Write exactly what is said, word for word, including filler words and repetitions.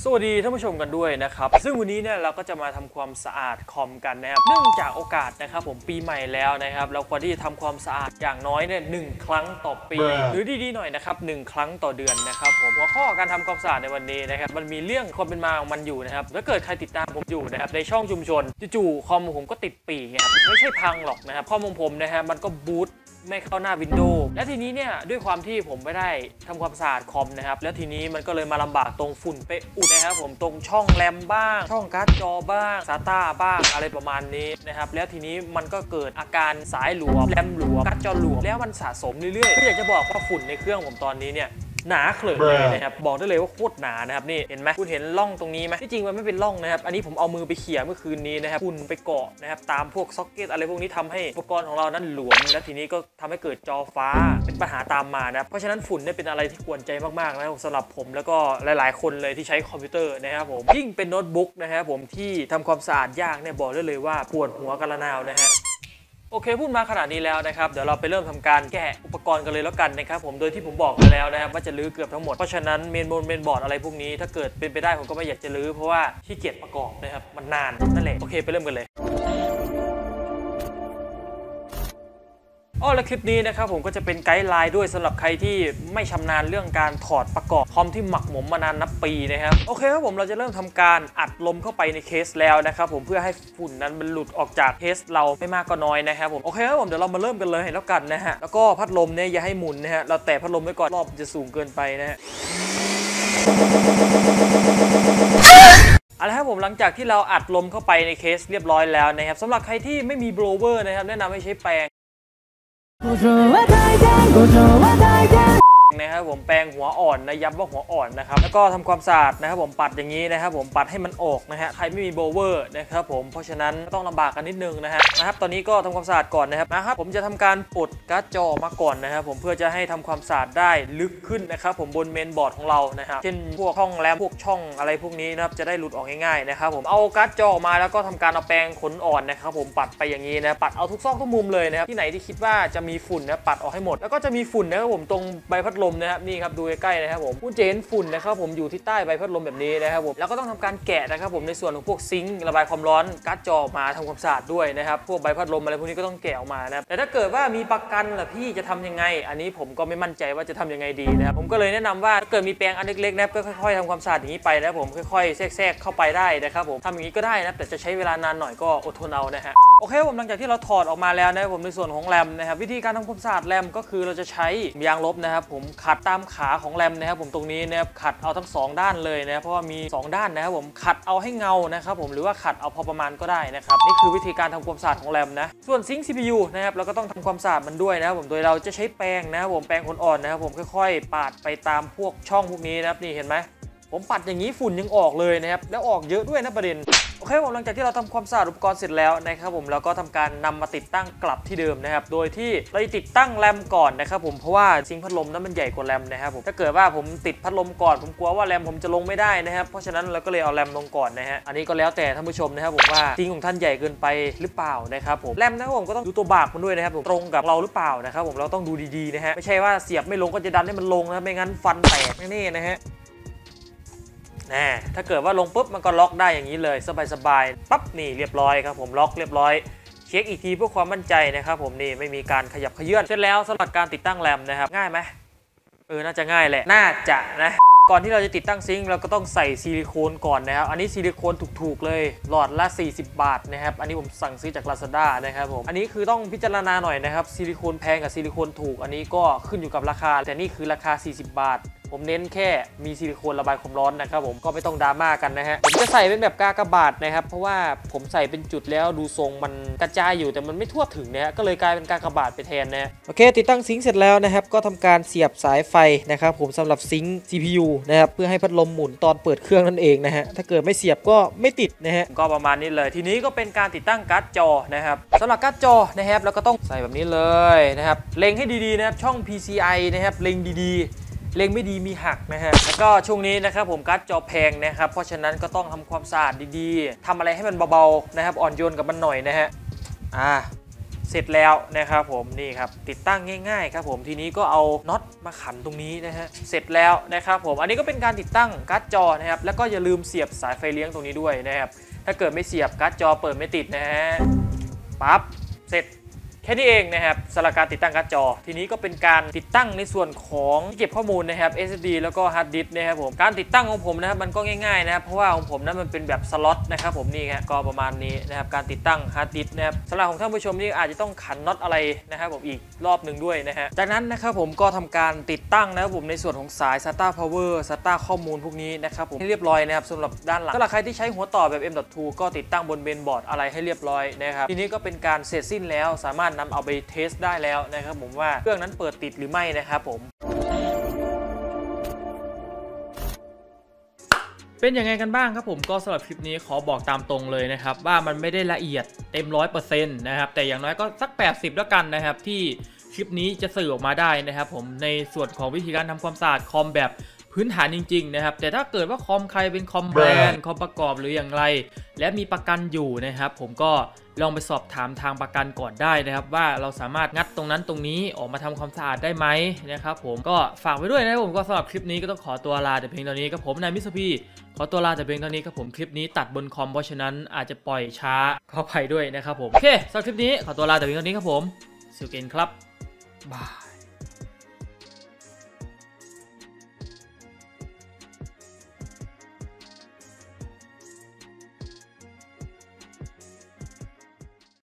สวัสดีท่านผู้ชมกันด้วยนะครับซึ่งวันนี้เนี่ยเราก็จะมาทำความสะอาดคอมกันนะครับเนื่องจากโอกาสนะครับผมปีใหม่แล้วนะครับเราควรที่จะทำความสะอาดอย่างน้อยเนี่ยหนึ่งครั้งต่อปีหรือดีๆหน่อยนะครับหนึ่งครั้งต่อเดือนนะครับผมหัวข้อการทำความสะอาดในวันนี้นะครับมันมีเรื่องความเป็นมาของมันอยู่นะครับถ้าเกิดใครติดตามผมอยู่นะครับในช่องชุมชนจู่ๆคอมผมก็ติดปีไงครับไม่ใช่พังหรอกนะครับคอมของผมนะฮะมันก็บูตไม่เข้าหน้าวินโดว์และทีนี้เนี่ยด้วยความที่ผมไม่ได้ทำความสะอาดคอมนะครับแล้วทีนี้มันก็เลยมาลำบากตรงฝุ่นไปอุดนะครับผมตรงช่องแรมบ้างช่องการ์ดจอบ้างซาต้าบ้างอะไรประมาณนี้นะครับแล้วทีนี้มันก็เกิดอาการสายหลวมแรมหลวมการ์ดจอหลวมแล้วมันสะสมเรื่อยๆก็อยากจะบอกว่าฝุ่นในเครื่องผมตอนนี้เนี่ยหนาเขลือเลยนะครับบอกได้เลยว่าโคตรหนานะครับนี่เห็นไหมคุณเห็นร่องตรงนี้ไหมที่จริงมันไม่เป็นร่องนะครับอันนี้ผมเอามือไปเขี่ยเมื่อคืนนี้นะครับฝุ่นไปเกาะนะครับตามพวกซ็อกเก็ตอะไรพวกนี้ทำให้อุปกรณ์ของเรานั้นหลวมและทีนี้ก็ทำให้เกิดจอฟ้าเป็นปัญหาตามมานะเพราะฉะนั้นฝุ่นเนี่ยเป็นอะไรที่กวนใจมากๆนะสำหรับผมแล้วก็หลายๆคนเลยที่ใช้คอมพิวเตอร์นะครับผมยิ่งเป็นโน้ตบุ๊กนะครับผมที่ทำความสะอาดยากเนี่ยบอกได้เลยว่าปวดหัวกันละนาวนะฮะโอเคพูดมาขนาดนี้แล้วนะครับเดี๋ยวเราไปเริ่มทำการแกะอุปกรณ์กันเลยแล้วกันนะครับผมโดยที่ผมบอกมาแล้วนะครับว่าจะลื้อเกือบทั้งหมดเพราะฉะนั้นเมนบนเมนบอร์ดอะไรพวกนี้ถ้าเกิดเป็นไปได้ผมก็ไม่อยากจะลื้อเพราะว่าขี้เกียจประกอบนะครับมันนานนั่นแหละโอเคไปเริ่มกันเลยอ๋อและคลิปนี้นะครับผมก็จะเป็นไกด์ไลน์ด้วยสำหรับใครที่ไม่ชำนาญเรื่องการถอดประกอบคอมที่หมักหมมมานานนับปีนะครับโอเคครับผมเราจะเริ่มทำการอัดลมเข้าไปในเคสแล้วนะครับผมเพื่อให้ฝุ่นนั้นมันหลุดออกจากเคสเราไม่มากก็น้อยนะครับผมโอเคครับผมเดี๋ยวเรามาเริ่มกันเลยแล้วกันนะฮะแล้วก็พัดลมเนี่ยอย่าให้หมุนนะฮะเราแตะพัดลมไว้ก่อนรอบจะสูงเกินไปนะฮะเอาละครับผมหลังจากที่เราอัดลมเข้าไปในเคสเรียบร้อยแล้วนะครับสำหรับใครที่ไม่มีโบรเวอร์นะครับแนะนำให้ใช้แปรงนะครับผมแปรงหัวอ่อนนะย้ำว่าหัวอ่อนนะครับแล้วก็ทำความสะอาดนะครับผมปัดอย่างนี้นะครับผมปัดให้มันออกนะฮะใครไม่มีโบเวอร์นะครับผมเพราะฉะนั้นต้องลำบากกันนิดนึงนะฮะนะครับตอนนี้ก็ทำความสะอาดก่อนนะครับนะครับผมจะทำการปลดการ์ดจอมาก่อนนะครับผมเพื่อจะให้ทำความสะอาดได้ลึกขึ้นนะครับผมบนเมนบอร์ดของเรานะครับเช่นพวกช่องแรมพวกช่องอะไรพวกนี้นะครับจะได้หลุดออกง่ายๆนะครับผมเอาการ์ดจอมาแล้วก็ทำการเอาแปรงขนอ่อนนะครับผมปัดไปอย่างนี้นะปัดเอาทุกซอกทุกมุมเลยนะครับที่ไหนที่คิดว่าจะมีฝุ่นนะปัดออกให้หมดแล้วก็จะมีฝุ่นนะครับผมตรงใบพัดลมนะครับนี่ครับดูใกล้ๆนะครับผมคุณเจนฝุ่นนะครับผมอยู่ที่ใต้ใบพัดลมแบบนี้นะครับผมแล้วก็ต้องทำการแกะนะครับผมในส่วนของพวกซิงค์ระบายความร้อนการ์ดจอมาทำความสะอาดด้วยนะครับพวกใบพัดลมอะไรพวกนี้ก็ต้องแกะออกมานะครับแต่ถ้าเกิดว่ามีประกันล่ะพี่จะทำยังไงอันนี้ผมก็ไม่มั่นใจว่าจะทำยังไงดีนะครับผมก็เลยแนะนำว่าถ้าเกิดมีแปรงอันเล็กๆนะครับก็ค่อยๆทำความสะอาดอย่างนี้ไปนะผมค่อยๆแทรกๆเข้าไปได้นะครับผมทำอย่างนี้ก็ได้นะแต่จะใช้เวลานานหน่อยก็อดทนเอานะฮะโอเคผมหลังจากที่เราถอดออกมาแล้วนะครับผมในส่วนของแรมนะครับวิธีการทำความสะอาดแรมก็คือเราจะใช้ยางลบนะครับผมขัดตามขาของแรมนะครับผมตรงนี้นะครับขัดเอาทั้งสองด้านเลยนะเพราะว่ามีสองด้านนะครับผมขัดเอาให้เงานะครับผมหรือว่าขัดเอาพอประมาณก็ได้นะครับนี่คือวิธีการทำความสะอาดของแรมนะส่วนซิงค์ ซี พี ยู นะครับเราก็ต้องทำความสะอาดมันด้วยนะครับผมโดยเราจะใช้แปรงนะครับผมแปรงขนอ่อนนะครับผมค่อยๆปาดไปตามพวกช่องพวกนี้นะครับนี่เห็นไหมผมปัดอย่างนี้ฝุ่นยังออกเลยนะครับแล้วออกเยอะด้วยนะประเด็นโอเคผมหลังจากที่เราทำความสะอาดอุปกรณ์เสร็จแล้วนะครับผมเราก็ทำการนำมาติดตั้งกลับที่เดิมนะครับโดยที่เราจะติดตั้งแรมก่อนนะครับผมเพราะว่าซิงค์พัดลมนั้นมันใหญ่กว่าแรมนะครับผมถ้าเกิดว่าผมติดพัดลมก่อนผมกลัวว่าแรมผมจะลงไม่ได้นะครับเพราะฉะนั้นเราก็เลยเอาแรมลงก่อนนะฮะอันนี้ก็แล้วแต่ท่านผู้ชมนะครับผมว่าซิงค์ของท่านใหญ่เกินไปหรือเปล่านะครับผมแรมนะครับผมก็ต้องดูตัวบากมันด้วยนะครับผมตรงกับเราหรือเปล่านะครับผมเราต้องดูดีๆนะฮะไม่ใช่ว่าเสียบไม่ลงก็จะดันให้มันลงนะไม่งั้นฟันแตกแน่ๆนะฮะนะถ้าเกิดว่าลงปุ๊บมันก็ล็อกได้อย่างนี้เลยสบายๆปั๊บนี่เรียบร้อยครับผมล็อกเรียบร้อยเช็คอีกทีเพื่อความมั่นใจนะครับผมนี่ไม่มีการขยับเขยื้อนเสร็จแล้วสำหรับการติดตั้งแรมนะครับง่ายไหมเออน่าจะง่ายแหละน่าจะนะก่อนที่เราจะติดตั้งซิงค์เราก็ต้องใส่ซิลิโคนก่อนนะครับอันนี้ซิลิโคนถูกๆเลยหลอดละสี่สิบบาทนะครับอันนี้ผมสั่งซื้อจาก Lazada นะครับผมอันนี้คือต้องพิจารณาหน่อยนะครับซิลิโคนแพงกับซิลิโคนถูกอันนี้ก็ขึ้นอยู่กับราคาแต่นี่คือราคาสี่สิบบาทผมเน้นแค่มีซิลิโคนระบายความร้อนนะครับผมก็ไม่ต้องดราม่ากันนะฮะผมจะใส่เป็นแบบกากบาทนะครับเพราะว่าผมใส่เป็นจุดแล้วดูทรงมันกระจายอยู่แต่มันไม่ทั่วถึงนะฮะก็เลยกลายเป็นกากบาทไปแทนนะฮะโอเคติดตั้งซิงค์เสร็จแล้วนะครับก็ทำการเสียบสายไฟนะครับผมสำหรับซิงค์ ซี พี ยู นะครับเพื่อให้พัดลมหมุนตอนเปิดเครื่องนั่นเองนะฮะถ้าเกิดไม่เสียบก็ไม่ติดนะฮะก็ประมาณนี้เลยทีนี้ก็เป็นการติดตั้งการ์ดจอนะครับสำหรับการ์ดจอนะครับเราก็ต้องใส่แบบนี้เลยนะครับเล็งให้ดีๆนะครับช่อง พี ซี ไอ นะครับเล็งดีๆเล็งไม่ดีมีหักนะฮะแล้วก็ช่วงนี้นะครับผมการ์ดจอแพงนะครับเพราะฉะนั้นก็ต้องทำความสะอาดดีๆทำอะไรให้มันเบาๆนะครับอ่อนโยนกับมันหน่อยนะฮะอ่าเสร็จแล้วนะครับผมนี่ครับติดตั้งง่ายๆครับผมทีนี้ก็เอาน็อตมาขันตรงนี้นะฮะเสร็จแล้วนะครับผมอันนี้ก็เป็นการติดตั้งการ์ดจอนะครับแล้วก็อย่าลืมเสียบสายไฟเลี้ยงตรงนี้ด้วยนะครับถ้าเกิดไม่เสียบการ์ดจอเปิดไม่ติดนะฮะปั๊บเสร็จแค่นี้เองนะครับสำหรับการติดตั้งการ์ดจอทีนี้ก็เป็นการติดตั้งในส่วนของที่เก็บข้อมูลนะครับ เอส เอส ดี แล้วก็ฮาร์ดดิสก์นะครับผมการติดตั้งของผมนะครับมันก็ง่ายๆนะครับเพราะว่าของผมนั้นมันเป็นแบบสล็อตนะครับผมนี่ฮะก็ประมาณนี้นะครับการติดตั้งฮาร์ดดิสก์นะครับสำหรับของท่านผู้ชมนี่อาจจะต้องขันน็อตอะไรนะครับผมอีกรอบหนึ่งด้วยนะฮะจากนั้นนะครับผมก็ทำการติดตั้งนะครับผมในส่วนของสาย ซาต้า Power ซาต้า ข้อมูลพวกนี้นะครับผมให้เรียบร้อยนะครับสำหรับด้านหลังสำหรับใครที่ใช้หัวต่อแบบ เอ็ม ดอท ทู ก็ติดตั้งบนเบนบอร์ดอะไรให้เรียบร้อยนะครับทีนี้ก็เป็นการเสร็จสิ้นแล้วสามารถนำเอาไปเทสได้แล้วนะครับผมว่าเครื่องนั้นเปิดติดหรือไม่นะครับผมเป็นยังไงกันบ้างครับผมก็สำหรับคลิปนี้ขอบอกตามตรงเลยนะครับว่ามันไม่ได้ละเอียดเต็ม ร้อยเปอร์เซ็นต์ นะครับแต่อย่างน้อยก็สักแปดสิบแล้วกันนะครับที่คลิปนี้จะสื่อออกมาได้นะครับผมในส่วนของวิธีการทำความสะอาดคอมแบบพื้นฐานจริงๆนะครับแต่ถ้าเกิดว่าคอมใครเป็นคอมแบรนด์คอมประกอบหรืออย่างไรและมีประกันอยู่นะครับผมก็ลองไปสอบถามทางประกันก่อนได้นะครับว่าเราสามารถงัดตรงนั้นตรงนี้ออกมาทำความสะอาดได้ไหมนะครับผมก็ฝากไว้ด้วยนะครับผมก็สำหรับคลิปนี้ก็ต้องขอตัวลาแต่เพียงเท่านี้ครับผมนายมิสพีขอตัวลาแต่เพียงเท่านี้ครับผมคลิปนี้ตัดบนคอมเพราะฉะนั้นอาจจะปล่อยช้าขออภัยด้วยนะครับผมโอเคสำหรับคลิปนี้ขอตัวลาแต่เพียงเท่านี้ครับผมซิลเกนครับบาย